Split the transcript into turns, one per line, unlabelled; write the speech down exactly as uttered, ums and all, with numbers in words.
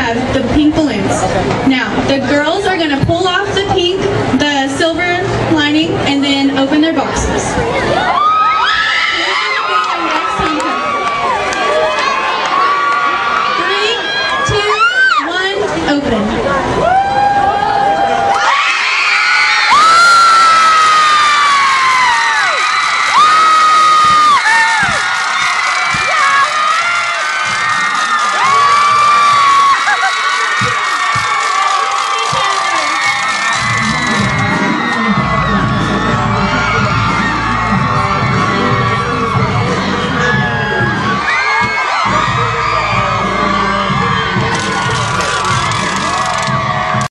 have the pink balloons. Now, the girls are going to pull off the pink, the silver lining, and then open their boxes. Three, two, one, open.